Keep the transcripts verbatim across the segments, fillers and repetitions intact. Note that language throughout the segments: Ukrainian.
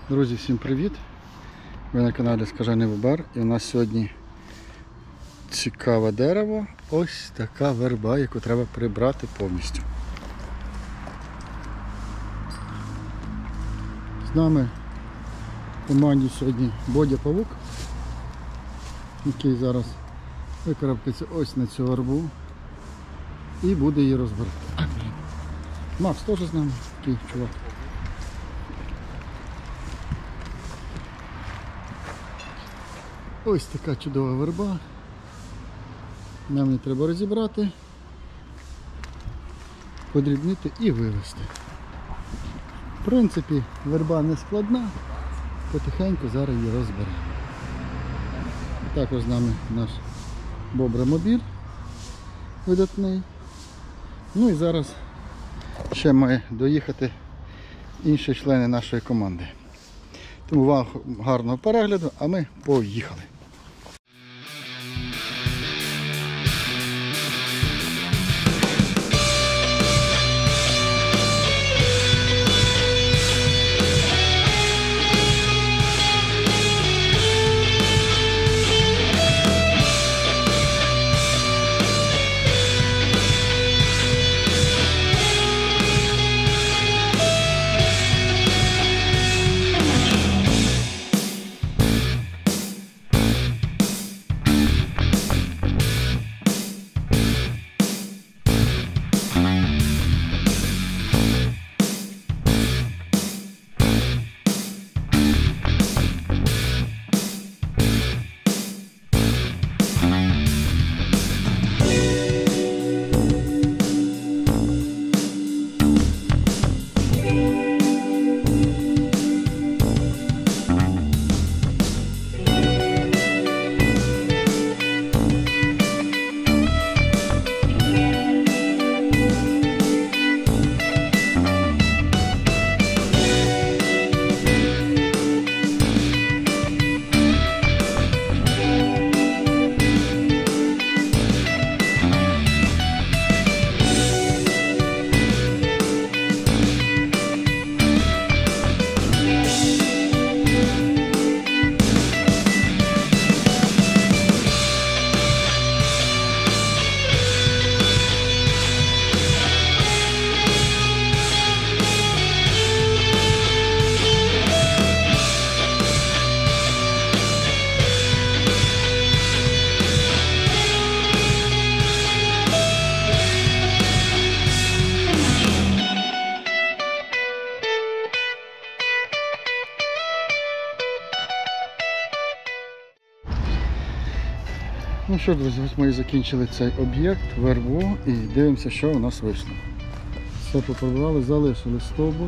Друзі, всім привіт! Ви на каналі Скажений Бобер, і у нас сьогодні цікаве дерево, ось така верба, яку треба прибрати повністю. З нами в команді сьогодні Бодя Павук, який зараз викарабкається ось на цю вербу і буде її розбирати. А, блін. Макс теж з нами, такий чувак. Ось така чудова верба. Нам її треба розібрати, подрібнити і вивезти. В принципі, верба не складна, потихеньку зараз її розберемо. Також з нами наш бобромобіль видатний. Ну і зараз ще має доїхати інші члени нашої команди. Тому вам гарного перегляду, а ми поїхали. Ну що, друзі, ось ми і закінчили цей об'єкт, вербу, і дивимося, що у нас вийшло. Все поприбирали, залишили стовбур,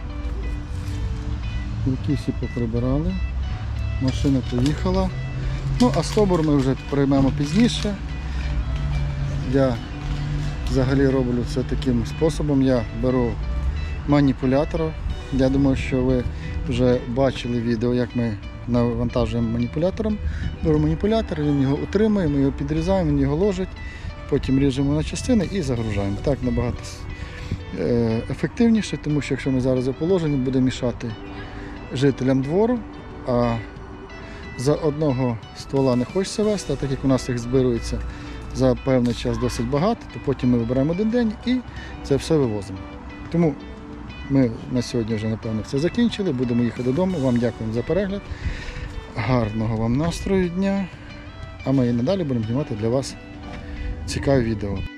гілки всі поприбирали, машина поїхала. Ну, а стовбур ми вже приймемо пізніше. Я взагалі роблю це таким способом. Я беру маніпулятор. Я думаю, що ви вже бачили відео, як ми навантажуємо маніпулятором. Беру маніпулятор, він його утримує, ми його підрізаємо, він його ложить, потім ріжемо на частини і загружаємо. Так набагато ефективніше, тому що якщо ми зараз його положимо, буде мішати жителям двору, а за одного ствола не хочеться вести, а так як у нас їх збирується за певний час досить багато, то потім ми вибираємо один день і це все вивозимо. Тому ми на сьогодні вже, напевно, все закінчили, будемо їхати додому. Вам дякуємо за перегляд, гарного вам настрою дня, а ми і надалі будемо знімати для вас цікаві відео.